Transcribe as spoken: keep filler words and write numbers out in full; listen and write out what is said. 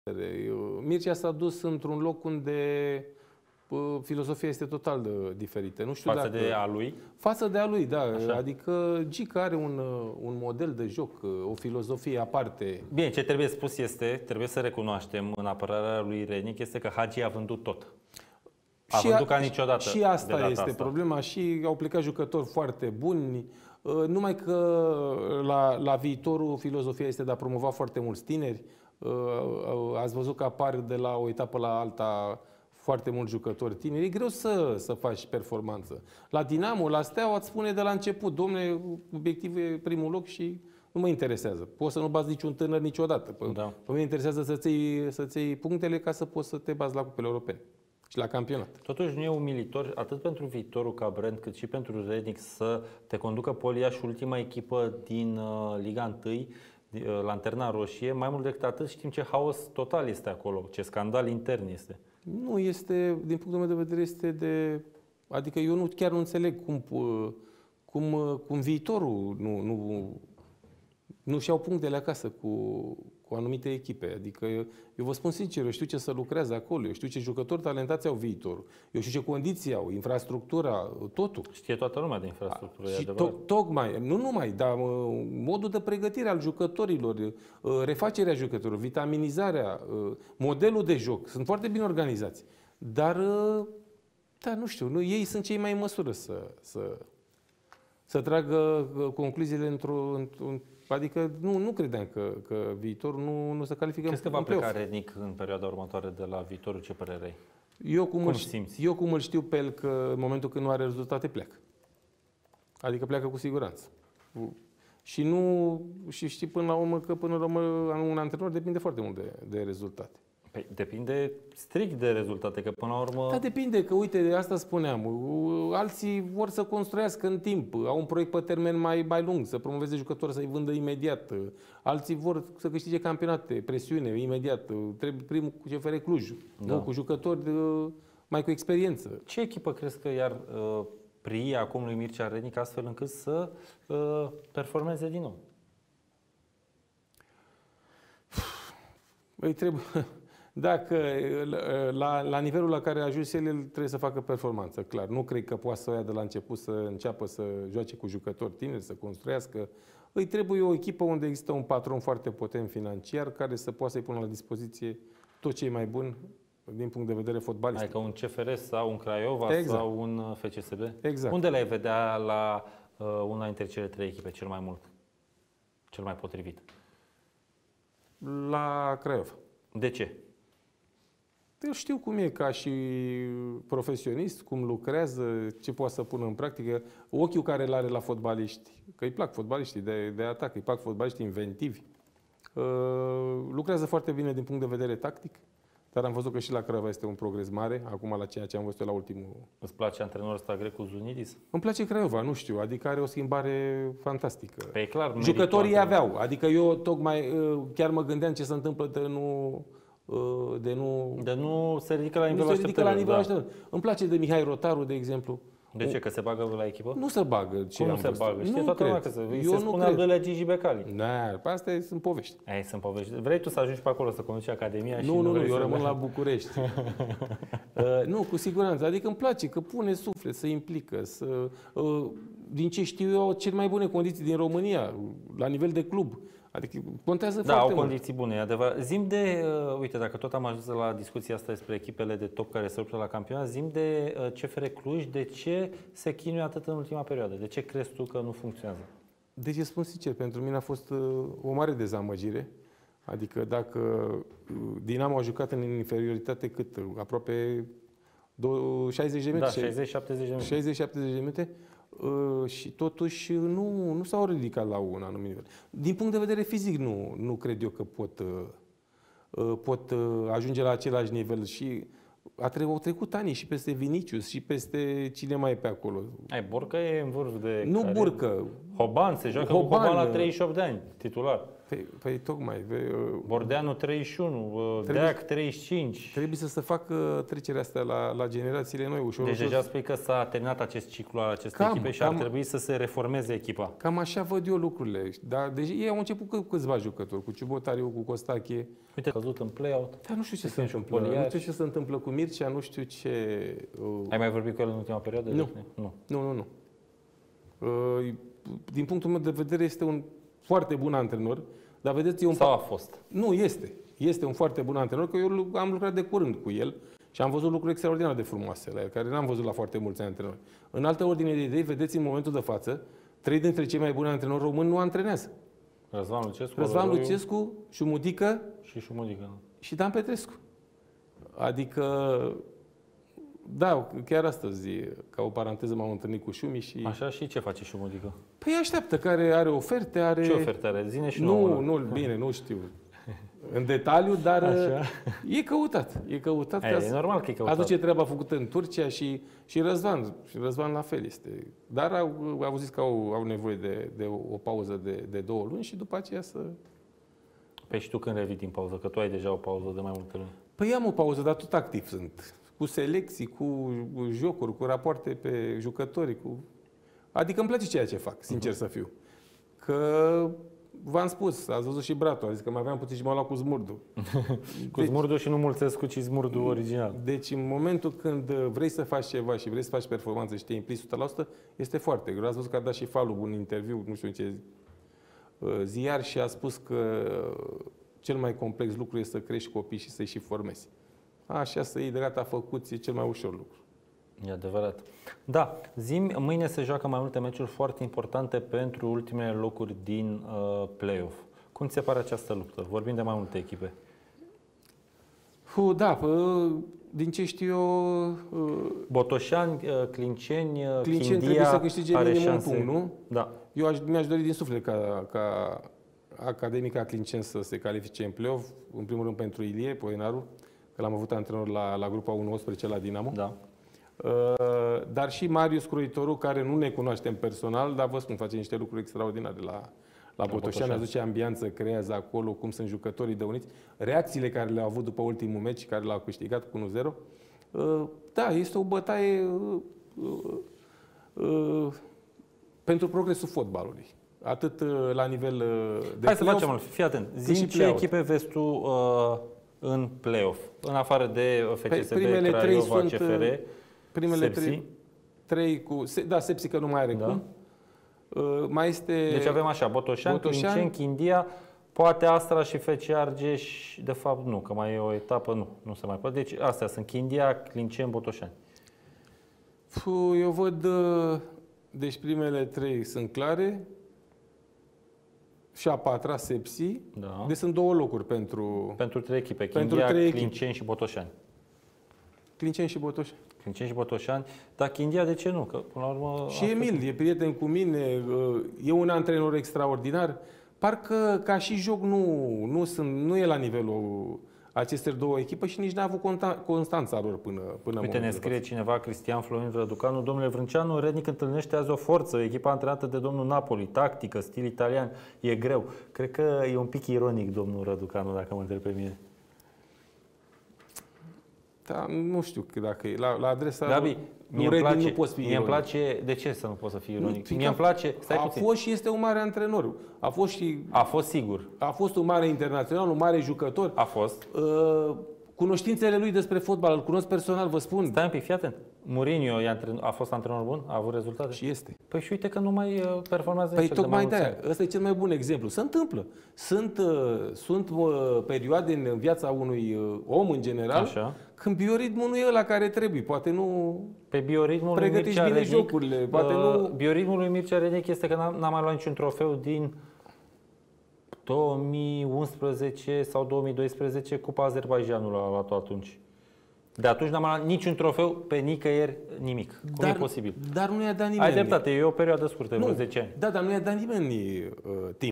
Mircea s-a dus într-un loc unde filozofia este total de diferită. Nu știu față dacă, de a lui? Față de a lui, da. Așa. Adică Gica are un, un model de joc, o filozofie aparte. Bine, ce trebuie spus este, trebuie să recunoaștem în apărarea lui Renic, este că Hagi a vândut tot. A și vândut a, ca niciodată. Și asta de data este asta. problema. Și au plecat jucători foarte buni. Numai că la, la viitorul filozofia este de a promova foarte mulți tineri. Ați văzut că apar de la o etapă la alta foarte mulți jucători tineri. E greu să, să faci performanță. La Dinamo, la Steaua, îți spune de la început: dom'le, obiectivul e primul loc și nu mă interesează. Poți să nu bați niciun tânăr niciodată. Pe, da. pe mine interesează să-ți iei, să-ți iei punctele ca să poți să te bazi la cupele europene și la campionat. Totuși nu e umilitor atât pentru viitorul ca brand, cât și pentru Renic să te conducă Poliaș, ultima echipă din uh, Liga unu, uh, Lanterna Roșie. Mai mult decât atât, știm ce haos total este acolo, ce scandal intern este. Nu este, din punctul meu de vedere, este de... Adică eu nu, chiar nu înțeleg cum, cum, cum viitorul nu, nu, nu-și iau punctele acasă cu, cu anumite echipe. Adică eu, eu vă spun sincer, eu știu ce să lucreze acolo, eu știu ce jucători talentați au viitorul, eu știu ce condiții au, infrastructura, totul. Știe toată lumea de infrastructură, și e adevărat. to- tocmai, nu numai, dar modul de pregătire al jucătorilor, refacerea jucătorilor, vitaminizarea, modelul de joc, sunt foarte bine organizați. Dar, da, nu știu, nu, ei sunt cei mai în măsură să, să, să tragă concluziile într-o... într-o Adică nu, nu credeam că, că viitorul nu, nu se califică. Crezi că va pleca Renic în perioada următoare de la viitorul? Ce părere ai? Eu cum, cum îl, simți? Eu cum îl știu pe el, că în momentul când nu are rezultate pleacă. Adică pleacă cu siguranță. Și nu și știi până la urmă că până la urmă un antrenor depinde foarte mult de, de rezultate. Păi depinde strict de rezultate, că până la urmă... Da, depinde, că uite, de asta spuneam, alții vor să construiască în timp, au un proiect pe termen mai, mai lung, să promoveze jucători, să-i vândă imediat. Alții vor să câștige campionate, presiune, imediat. Trebuie primul cu C F R Cluj, da. Nu, cu jucători mai cu experiență. Ce echipă crezi că i-ar uh, prie acum lui Mircea Renic astfel încât să uh, performeze din nou? Îi trebuie... Dacă la, la nivelul la care a ajuns el, el trebuie să facă performanță, clar. Nu cred că poate să o ia de la început să înceapă să joace cu jucători tineri, să construiască. Îi trebuie o echipă unde există un patron foarte potent financiar care să poată să-i pună la dispoziție tot ce e mai bun din punct de vedere fotbalistic. Adică un C F R sau un Craiova exact. Sau un F C S B? Exact. Unde l-ai vedea la uh, una dintre cele trei echipe cel mai mult? Cel mai potrivit? La Craiova. De ce? Eu știu cum e ca și profesionist, cum lucrează, ce poate să pună în practică, ochiul care îl are la fotbaliști, că îi plac fotbaliștii de, de atac, îi plac fotbaliștii inventivi. Uh, lucrează foarte bine din punct de vedere tactic, dar am văzut că și la Craiova este un progres mare, acum la ceea ce am văzut la ultimul... Îți place antrenorul ăsta grec cu Zunidis? Îmi place Craiova, nu știu, adică are o schimbare fantastică. Pe clar, jucătorii aveau, adică eu tocmai chiar mă gândeam ce se întâmplă de nu... De nu, de nu se ridică la nivelul așteptărilor. Da. Îmi place de Mihai Rotaru, de exemplu. De ce? Că se bagă la echipă? Nu se bagă. Ce Cum nu se văzut? bagă? Știe nu toată lumea că se, eu se spune al doilea Gigi Becali. Da, astea sunt povești. Ei, sunt povești. Vrei tu să ajungi pe acolo să conduci Academia? Nu, și nu, nu, nu, eu să rămân la București. uh, nu, cu siguranță. Adică îmi place că pune suflet, să implică. Să, uh, din ce știu eu, au cele mai bune condiții din România, la nivel de club. Adică contează da, foarte au mult. condiții bune, e adevărat. Zim de, uh, uite, dacă tot am ajuns la discuția asta despre echipele de top care se luptă la campionat, zim de uh, C F R Cluj, de ce se chinuie atât în ultima perioadă? De ce crezi tu că nu funcționează? Deci, spun sincer, pentru mine a fost uh, o mare dezamăgire. Adică dacă uh, Dinamo a jucat în inferioritate cât? Aproape șaizeci de minute? Da, șaizeci șaptezeci de minute. șaizeci șaptezeci de minute. Uh, și totuși nu, nu s-au ridicat la un anumit nivel. Din punct de vedere fizic nu, nu cred eu că pot, uh, pot uh, ajunge la același nivel și a tre- au trecut ani și peste Vinicius și peste cine mai e pe acolo. Ai, Borca e în vârf de... Nu care... Burcă. Hoban, se joacă Hoban, cu Hoban la treizeci și opt de ani, titular. Păi, păi tocmai. Bordeanu treizeci și unu, trebuie, Deac treizeci și cinci. Trebuie să se facă trecerea asta la, la generațiile noi, ușor. Deci ușor. deja spui că s-a terminat acest ciclu al acestei Cam, echipe și cam, ar trebui să se reformeze echipa. Cam așa văd eu lucrurile. Dar deci ei au început cu câțiva jucători, cu Ciubotariu, cu Costache. Uite, a căzut în play-out. Dar nu știu ce se întâmplă. Nu știu ce se întâmplă cu Mircea, nu știu ce... Uh... Ai mai vorbit cu el în ultima perioadă? Nu. Nu, nu, nu. nu. Uh, din punctul meu de vedere este un foarte bun antrenor, dar vedeți... E un Sau a fost? Nu, este. Este un foarte bun antrenor, că eu am lucrat de curând cu el și am văzut lucruri extraordinar de frumoase la el, care n-am văzut la foarte mulți antrenori. În altă ordine de idei, vedeți în momentul de față, trei dintre cei mai buni antrenori români nu antrenează. Răzvan Lucescu, Răzvan Lucescu, Șumudică și Șumudică. Și Dan Petrescu. Adică, da, chiar astăzi, ca o paranteză, m-am întâlnit cu Șumi și... Așa, și ce face Șumudică? Păi așteaptă, care are oferte, are... Ce oferte are? Zine și nu, nouă. nu, bine, nu știu în detaliu, dar așa. e căutat. E căutat. Aia, ca e normal că e căutat. Aduce treaba făcută în Turcia și, și Răzvan. Și Răzvan la fel este. Dar au, au zis că au, au nevoie de, de o, o pauză de, de două luni și după aceea să... Păi și tu când revii din pauză? Că tu ai deja o pauză de mai multe luni. Păi am o pauză, dar tot activ sunt. Cu selecții, cu jocuri, cu rapoarte pe jucători. Cu... Adică îmi place ceea ce fac, sincer uh-huh. să fiu. Că... V-am spus, ați văzut și Bratu, a zis că mai aveam puțin și m-a luat cu Zmurdu. Cu deci, Zmurdu și nu Mulțescu, ci Zmurdu original. Deci în momentul când vrei să faci ceva și vrei să faci performanță și te implici o sută la sută, este foarte greu. Ați văzut că a dat și Falub un interviu, nu știu în ce ziar, și a spus că cel mai complex lucru este să crești copii și să-i și formezi. Așa, să iei de gata făcuți, e cel mai ușor lucru. E adevărat. Da, zi-mi, mâine se joacă mai multe meciuri foarte importante pentru ultimele locuri din uh, play-off. Cum ți se pare această luptă? Vorbim de mai multe echipe. Uh, da, uh, din ce știu eu... Uh, Botoșani, uh, Clinceni, uh, Clinceni Chindia trebuie să câștige are minim șanse. un punct, nu? Da. Eu aș, mi-aș dori din suflet ca, ca Academica Clinceni să se califice în play-off, în primul rând pentru Ilie Poenaru, că l-am avut antrenor la, la grupa unu unsprezece la Dinamo. Da. Uh, dar și Marius Croitoru, care nu ne cunoaștem personal, dar vă spun, face niște lucruri extraordinare la, la Botoșani, aduce ambianță, creează acolo, cum sunt jucătorii de uniți, reacțiile care le-au avut după ultimul meci, care l-au câștigat cu unu zero. Uh, da, este o bătaie uh, uh, uh, pentru progresul fotbalului. Atât uh, la nivel uh, de Hai să facem, fii atent. Zi-mi ce echipe vezi tu uh, în play-off, în afară de F C S B, Craiova, C F R, primele Sepsi. trei, trei cu... Da, Sepsi că nu mai are da. cum. Uh, mai este... Deci avem așa, Botoșani, Botoșani, Clinceni, Chindia, poate Astra și F C Argeș, de fapt nu, că mai e o etapă, nu, nu se mai poate. Deci astea sunt Chindia, Clinceni, Botoșani. Puh, eu văd... Uh, deci primele trei sunt clare. Și a patra, Sepsi. Da. Deci sunt două locuri pentru... Pentru trei echipe, pentru Chindia, trei Clinceni și Botoșani. Clinceni și Botoșani. Clinceni și Botoșani. Dar Chindia, de ce nu? Că până la urmă... Și Emil, e prieten cu mine, e un antrenor extraordinar. Parcă ca și joc nu, nu, sunt, nu e la nivelul acestor două echipe și nici n-a avut constanța lor până, până Uite, ne scrie cineva, Cristian Florin Răducanu: domnule Vrânceanu, Rednic întâlnește azi o forță, echipa antrenată de domnul Napoli, tactică, stil italian, e greu. Cred că e un pic ironic domnul Răducanu, dacă mă întreb pe mine. Da, nu știu dacă e. La, la adresa Gabi, mie îmi place, nu poți fi mie îmi place, de ce să nu poți să fii ironic? Nu, mie îmi place, stai a puțin. fost și este un mare antrenor. A fost și... A fost sigur. A fost un mare internațional, un mare jucător. A fost. Uh, cunoștințele lui despre fotbal, îl cunosc personal, vă spun. Stai un pic, fii atent. Mourinho a fost antrenor bun? A avut rezultate? Și este. Păi și uite că nu mai performează Păi nici tocmai de-aia. Ăsta e cel mai bun exemplu. Se întâmplă. Sunt, uh, sunt uh, perioade în viața unui uh, om în general, așa, când bioritmul nu e ăla care trebuie. Poate nu pe bioritmul lui Mircea Rednic, jocurile. Poate uh, nu... Bioritmul lui Mircea Rednic este că n-a mai luat niciun trofeu din două mii unsprezece sau două mii doisprezece, Cupa Azerbaidjanului a luat-o atunci. De atunci n-am luat niciun trofeu pe nicăieri, nimic. Cum dar, e posibil? Dar nu i-a dat nimeni. Ai dreptate, e o perioadă scurtă, vreo zece ani. Da, dar nu i-a dat nimeni uh, timp.